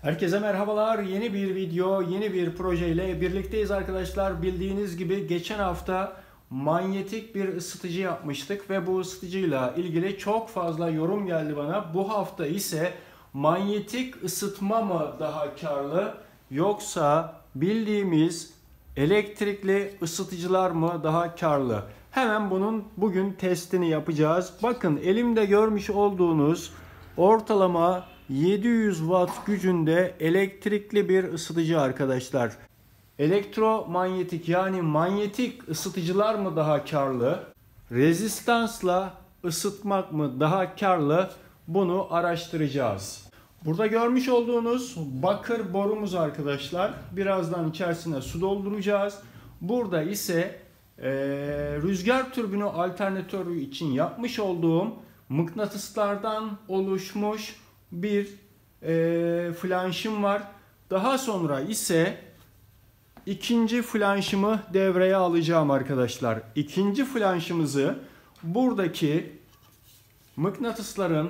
Herkese merhabalar. Yeni bir video, yeni bir proje ile birlikteyiz arkadaşlar. Bildiğiniz gibi geçen hafta manyetik bir ısıtıcı yapmıştık ve bu ısıtıcıyla ilgili çok fazla yorum geldi bana. Bu hafta ise manyetik ısıtma mı daha karlı yoksa bildiğimiz elektrikli ısıtıcılar mı daha karlı? Hemen bunun bugün testini yapacağız. Bakın elimde görmüş olduğunuz ortalama 700 watt gücünde elektrikli bir ısıtıcı arkadaşlar. Elektromanyetik yani manyetik ısıtıcılar mı daha karlı? Rezistansla ısıtmak mı daha karlı? Bunu araştıracağız. Burada görmüş olduğunuz bakır borumuz arkadaşlar. Birazdan içerisine su dolduracağız. Burada ise rüzgar türbini alternatörü için yapmış olduğum mıknatıslardan oluşmuş bir flanşım var. Daha sonra ise ikinci flanşımı devreye alacağım arkadaşlar. İkinci flanşımızı buradaki mıknatısların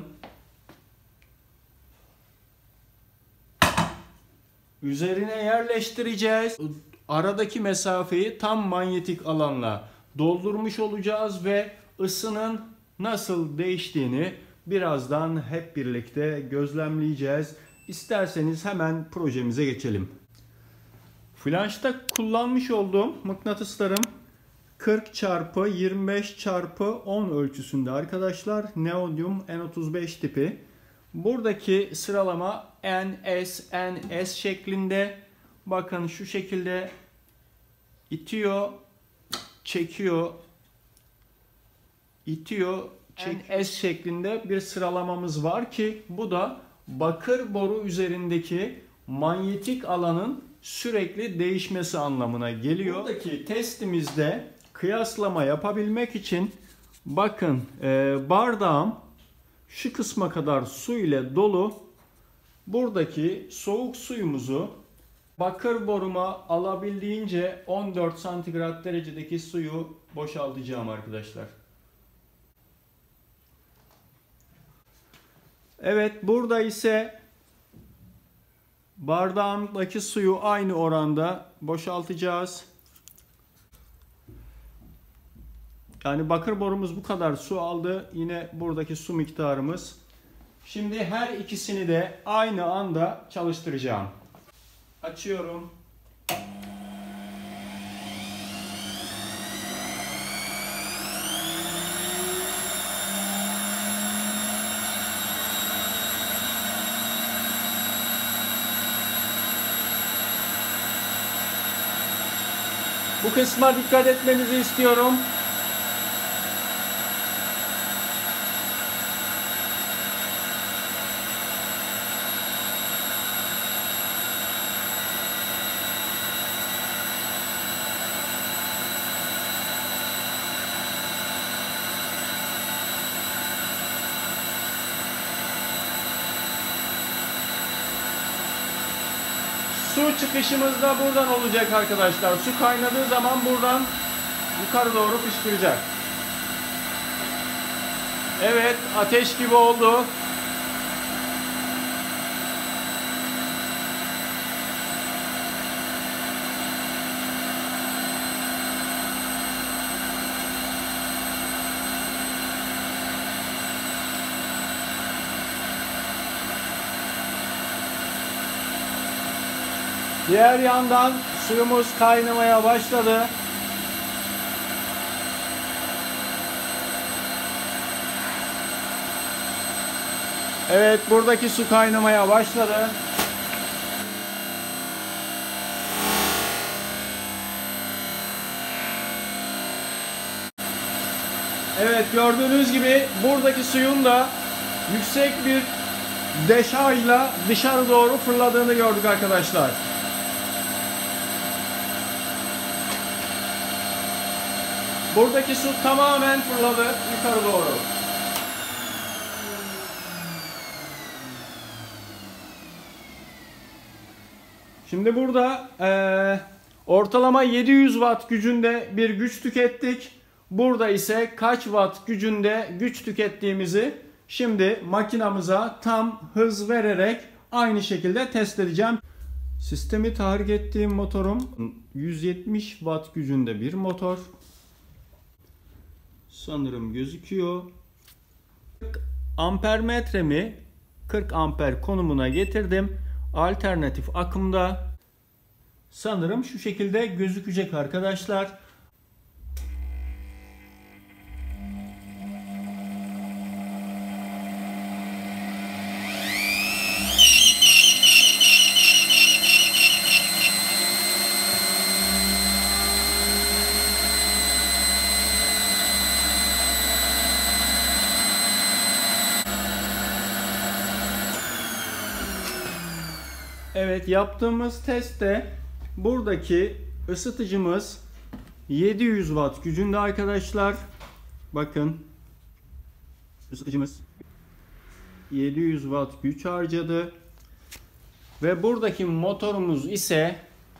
üzerine yerleştireceğiz. Aradaki mesafeyi tam manyetik alanla doldurmuş olacağız ve ısının nasıl değiştiğini birazdan hep birlikte gözlemleyeceğiz. İsterseniz hemen projemize geçelim. Flanşta kullanmış olduğum mıknatıslarım 40 x 25 x 10 ölçüsünde arkadaşlar. Neodyum N35 tipi. Buradaki sıralama NS şeklinde. Bakın şu şekilde itiyor, çekiyor, itiyor, NS şeklinde bir sıralamamız var ki bu da bakır boru üzerindeki manyetik alanın sürekli değişmesi anlamına geliyor. Buradaki testimizde kıyaslama yapabilmek için bakın bardağım şu kısma kadar su ile dolu. Buradaki soğuk suyumuzu bakır boruma alabildiğince 14 santigrat derecedeki suyu boşaltacağım arkadaşlar. Evet, burada ise bardağımdaki suyu aynı oranda boşaltacağız. Yani bakır borumuz bu kadar su aldı. Yine buradaki su miktarımız. Şimdi her ikisini de aynı anda çalıştıracağım. Açıyorum. Bu kısma dikkat etmenizi istiyorum. Su çıkışımız da buradan olacak arkadaşlar. Su kaynadığı zaman buradan yukarı doğru fışkıracak. Evet, ateş gibi oldu. Diğer yandan suyumuz kaynamaya başladı. Evet, buradaki su kaynamaya başladı. Evet, gördüğünüz gibi buradaki suyun da yüksek bir deşarjla dışarı doğru fırladığını gördük arkadaşlar. Buradaki su tamamen fırladı yukarı doğru. Şimdi burada ortalama 700 watt gücünde bir güç tükettik. Burada ise kaç watt gücünde güç tükettiğimizi şimdi makinamıza tam hız vererek aynı şekilde test edeceğim. Sistemi tahrik ettiğim motorum 170 watt gücünde bir motor. Sanırım gözüküyor. Ampermetremi 40 amper konumuna getirdim. Alternatif akımda. Sanırım şu şekilde gözükecek arkadaşlar. Evet, yaptığımız testte buradaki ısıtıcımız 700 watt gücünde arkadaşlar. Bakın, ısıtıcımız 700 watt güç harcadı. Ve buradaki motorumuz ise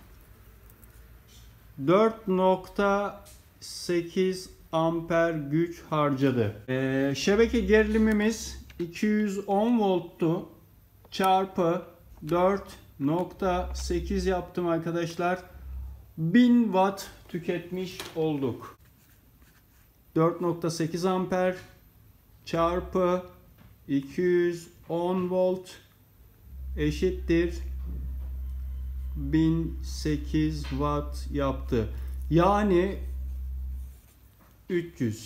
4.8 amper güç harcadı. Şebeke gerilimimiz 210 volttu. Çarpı 4.8 yaptım arkadaşlar. 1000 watt tüketmiş olduk. 4.8 amper çarpı 210 volt eşittir 1008 watt yaptı. Yani 300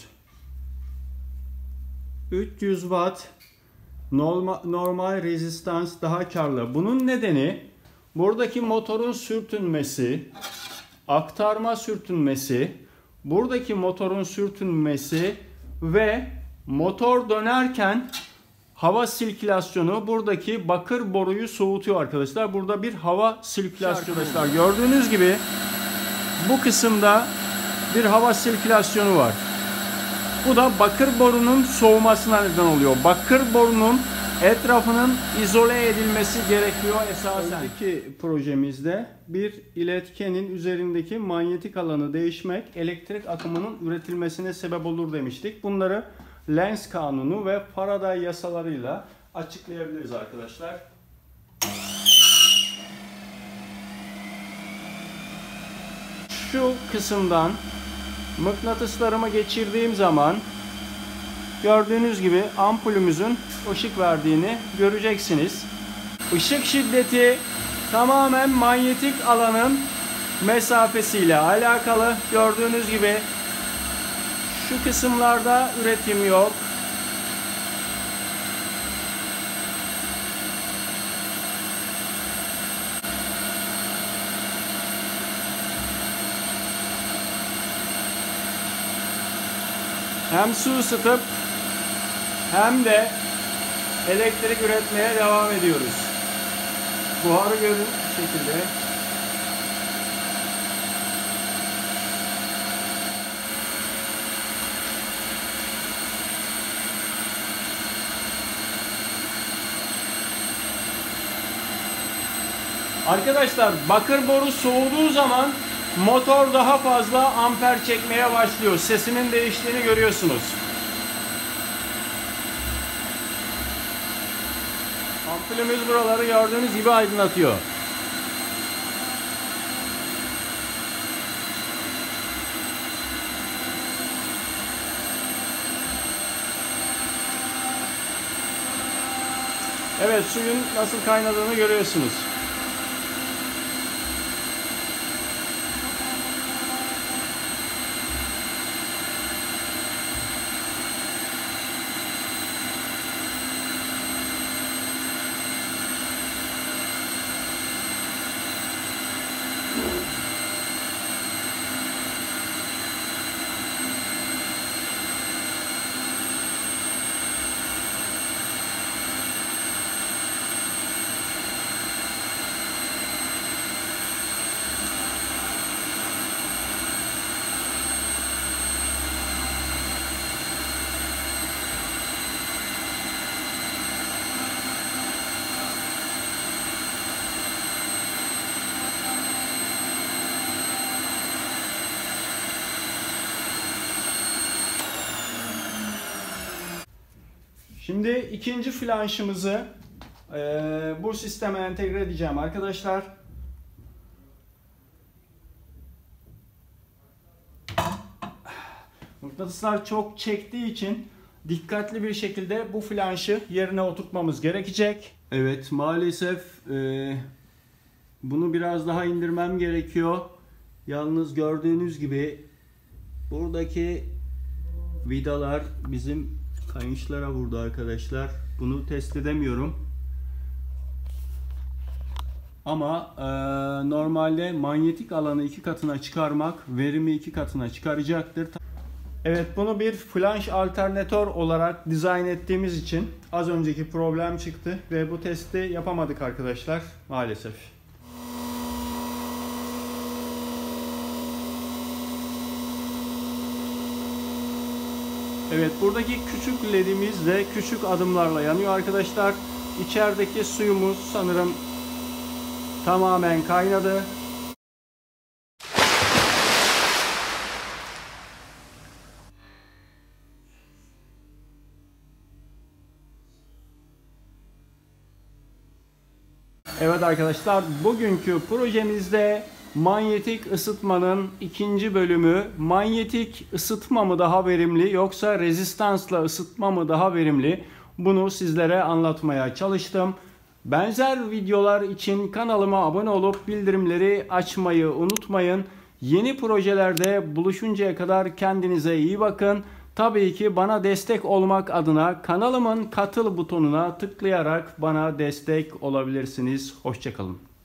watt normal rezistans daha karlı. Bunun nedeni buradaki motorun sürtünmesi, aktarma sürtünmesi, buradaki motorun sürtünmesi ve motor dönerken hava sirkülasyonu buradaki bakır boruyu soğutuyor arkadaşlar. Burada bir hava sirkülasyonu arkadaşlar. Gördüğünüz gibi bu kısımda bir hava sirkülasyonu var. Bu da bakır borunun soğumasına neden oluyor. Bakır borunun etrafının izole edilmesi gerekiyor esasen. Önceki projemizde bir iletkenin üzerindeki manyetik alanı değişmek elektrik akımının üretilmesine sebep olur demiştik. Bunları Lenz kanunu ve Faraday yasalarıyla açıklayabiliriz arkadaşlar. Şu kısımdan mıknatıslarımı geçirdiğim zaman gördüğünüz gibi ampulümüzün ışık verdiğini göreceksiniz. Işık şiddeti tamamen manyetik alanın mesafesiyle alakalı. Gördüğünüz gibi şu kısımlarda üretim yok. Hem su ısıtıp hem de elektrik üretmeye devam ediyoruz. Buharı görün bu şekilde. Arkadaşlar, bakır boru soğuduğu zaman motor daha fazla amper çekmeye başlıyor. Sesinin değiştiğini görüyorsunuz. Ampulümüz buraları gördüğünüz gibi aydınlatıyor. Evet, suyun nasıl kaynadığını görüyorsunuz. Şimdi ikinci flanşımızı Bu sisteme entegre edeceğim arkadaşlar. Mıknatıslar çok çektiği için dikkatli bir şekilde bu flanşı yerine oturtmamız gerekecek. Evet, maalesef bunu biraz daha indirmem gerekiyor. Yalnız gördüğünüz gibi buradaki vidalar bizim kayınçlara vurdu arkadaşlar. Bunu test edemiyorum. Ama normalde manyetik alanı 2 katına çıkarmak verimi 2 katına çıkaracaktır. Evet, bunu bir flanş alternatör olarak dizayn ettiğimiz için az önceki problem çıktı ve bu testi yapamadık arkadaşlar maalesef. Evet, buradaki küçük ledimiz de küçük adımlarla yanıyor arkadaşlar. İçerideki suyumuz sanırım tamamen kaynadı. Evet arkadaşlar, bugünkü projemizde manyetik ısıtmanın ikinci bölümü. Manyetik ısıtma mı daha verimli yoksa rezistansla ısıtma mı daha verimli? Bunu sizlere anlatmaya çalıştım. Benzer videolar için kanalıma abone olup bildirimleri açmayı unutmayın. Yeni projelerde buluşuncaya kadar kendinize iyi bakın. Tabii ki bana destek olmak adına kanalımın katıl butonuna tıklayarak bana destek olabilirsiniz. Hoşça kalın.